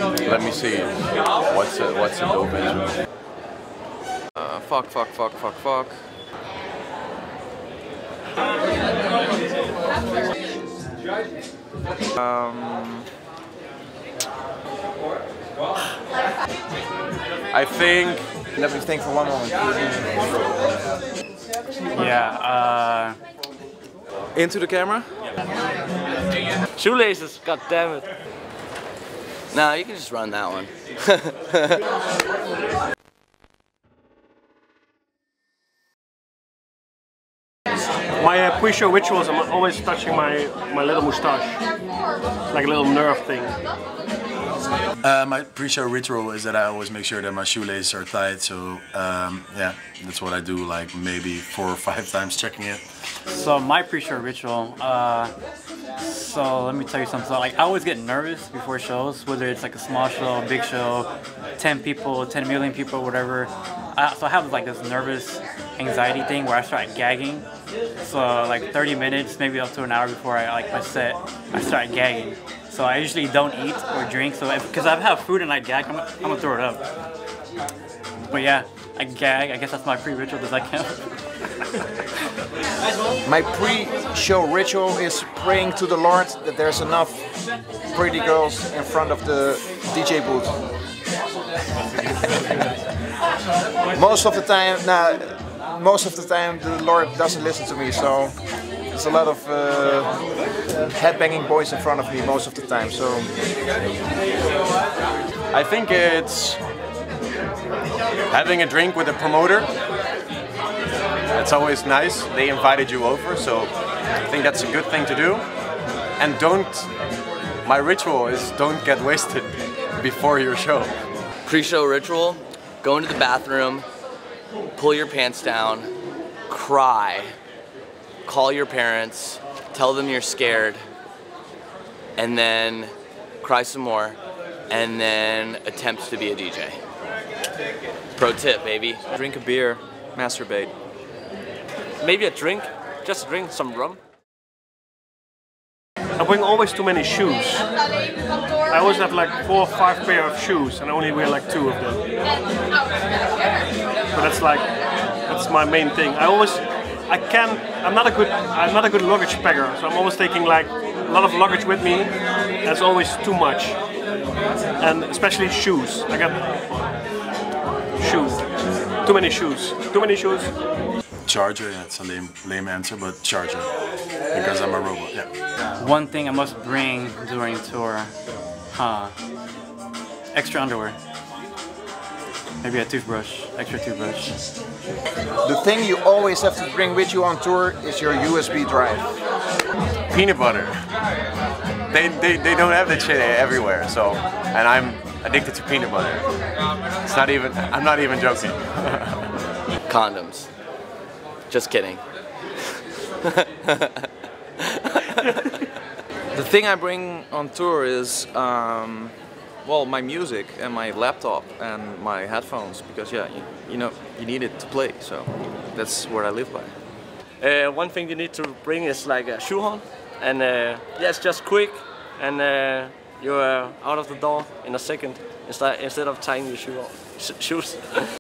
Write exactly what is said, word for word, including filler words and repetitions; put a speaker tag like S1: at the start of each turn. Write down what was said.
S1: Let me see. What's a, what's a dope intro?
S2: Uh, fuck, fuck, fuck, fuck, fuck. Um,
S1: I think.
S2: let me think for one moment.
S3: Yeah, uh...
S2: Into the camera?
S3: Shoelaces, god damn it.
S4: Nah, you can just run that one.
S5: My uh, pre-show rituals, I'm always touching my, my little moustache. Like a little nerve thing.
S6: Uh, my pre-show ritual is that I always make sure that my shoelaces are tight, so um, yeah, that's what I do, like maybe four or five times checking it.
S3: So my pre-show ritual, uh, so let me tell you something. Like I always get nervous before shows, whether it's like a small show, a big show, ten people, ten million people, whatever. I, so I have like this nervous anxiety thing where I start gagging. So like thirty minutes, maybe up to an hour before I like my set, I start gagging. So I usually don't eat or drink, so because I have food and I gag, I'm, I'm gonna throw it up. But yeah, I gag. I guess that's my pre-ritual. Does that count?
S2: My pre-show ritual is praying to the Lord that there's enough pretty girls in front of the D J booth. Most of the time, nah, most of the time the Lord doesn't listen to me, so there's a lot of uh, headbanging boys in front of me most of the time. So
S1: I think it's having a drink with a promoter. It's always nice. They invited you over, so I think that's a good thing to do. And don't. My ritual is don't get wasted before your show.
S4: Pre-show ritual, go into the bathroom, pull your pants down, cry, call your parents, tell them you're scared, and then cry some more, and then attempt to be a D J. Pro tip, baby.
S2: drink a beer, masturbate.
S3: Maybe a drink, just drink some rum.
S5: I bring always too many shoes. I always have like four or five pair of shoes and I only wear like two of them. But that's like, that's my main thing. I always, I can, I'm not a good, I'm not a good luggage packer, so I'm always taking like a lot of luggage with me. That's always too much. And especially shoes. I got shoes. Too many shoes. Too many shoes.
S6: Charger, yeah, it's a lame, lame answer, but charger. Because I'm a robot, yeah.
S3: One thing I must bring during tour, huh? Extra underwear. Maybe a toothbrush, extra toothbrush.
S2: The thing you always have to bring with you on tour is your U S B drive.
S1: Peanut butter. They, they, they don't have that shit everywhere, so, and I'm addicted to peanut butter. It's not even, I'm not even joking.
S4: Condoms. Just kidding.
S2: The thing I bring on tour is, um, well, my music and my laptop and my headphones, because yeah, you, you know, you need it to play, so that's what I live by.
S3: Uh, one thing you need to bring is like a shoehorn, and uh, yeah, it's just quick, and uh, you're uh, out of the door in a second instead instead of tying your shoe off, sh shoes.